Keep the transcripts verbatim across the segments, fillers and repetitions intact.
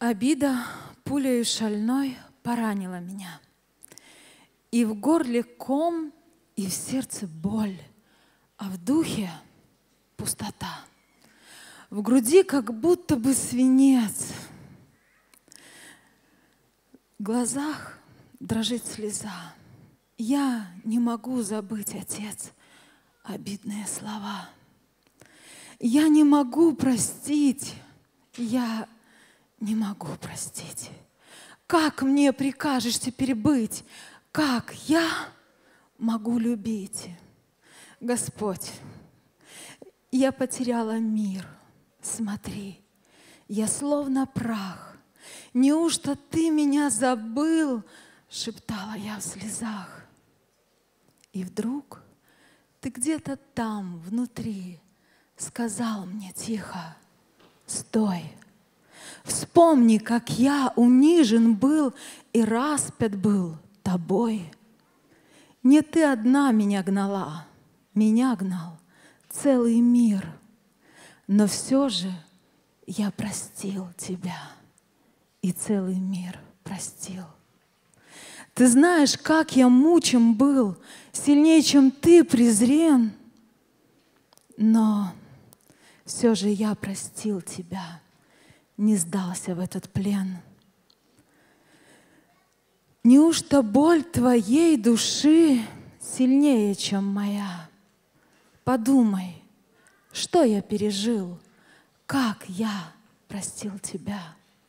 Обида пулею шальной поранила меня. И в горле ком, и в сердце боль, а в духе пустота. В груди как будто бы свинец. В глазах дрожит слеза. Я не могу забыть, Отец, обидные слова. Я не могу простить, я не могу простить. Как мне прикажешь теперь быть? Как я могу любить? Господь, я потеряла мир. Смотри, я словно прах. Неужто Ты меня забыл? Шептала я в слезах. И вдруг Ты где-то там, внутри, сказал мне тихо: стой. Вспомни, как я унижен был и распят был тобой. Не ты одна меня гнала, меня гнал целый мир. Но все же я простил тебя, и целый мир простил. Ты знаешь, как я мучим был, сильнее, чем ты презрен. Но все же я простил тебя, не сдался в этот плен. Неужто боль твоей души сильнее, чем моя? Подумай, что я пережил, как я простил тебя.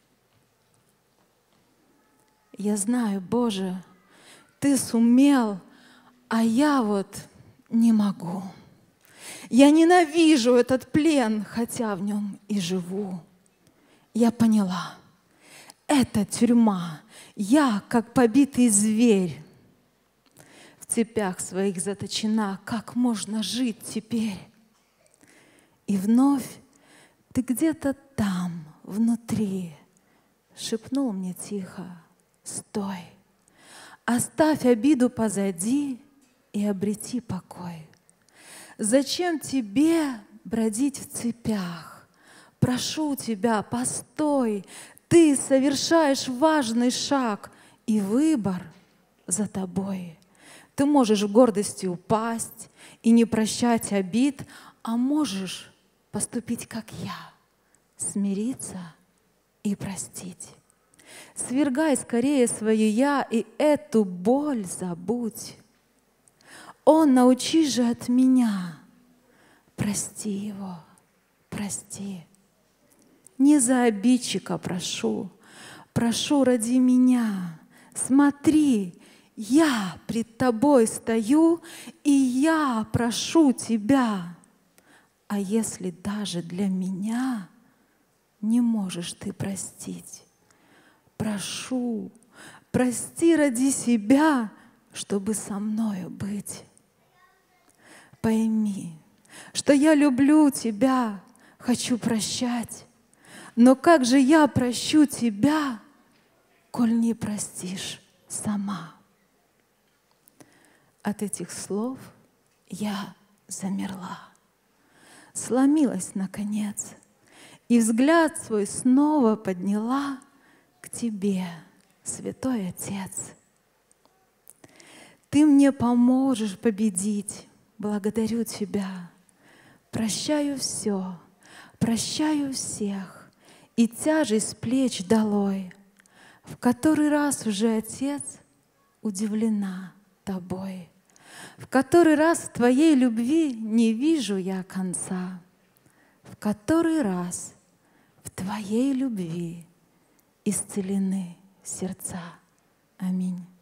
Я знаю, Боже, Ты сумел, а я вот не могу. Я ненавижу этот плен, хотя в нем и живу. Я поняла, это тюрьма. Я, как побитый зверь, в цепях своих заточена. Как можно жить теперь? И вновь Ты где-то там, внутри, шепнул мне тихо: стой, оставь обиду позади и обрети покой. Зачем тебе бродить в цепях? Прошу тебя, постой. Ты совершаешь важный шаг, и выбор за тобой. Ты можешь в гордости упасть и не прощать обид, а можешь поступить, как я, смириться и простить. Свергай скорее свое «я» и эту боль забудь. О, научи же от меня, прости его, прости. Не за обидчика прошу, прошу ради меня. Смотри, я пред тобой стою, и я прошу тебя. А если даже для меня не можешь ты простить, прошу, прости ради себя, чтобы со мною быть. Пойми, что я люблю тебя, хочу прощать, но как же я прощу тебя, коль не простишь сама? От этих слов я замерла, сломилась наконец, и взгляд свой снова подняла к Тебе, Святой Отец. Ты мне поможешь победить, благодарю Тебя. Прощаю все, прощаю всех, и тяжесть с плеч долой. В который раз уже, Отец, удивлена Тобой. В который раз в Твоей любви не вижу я конца. В который раз в Твоей любви исцелены сердца. Аминь.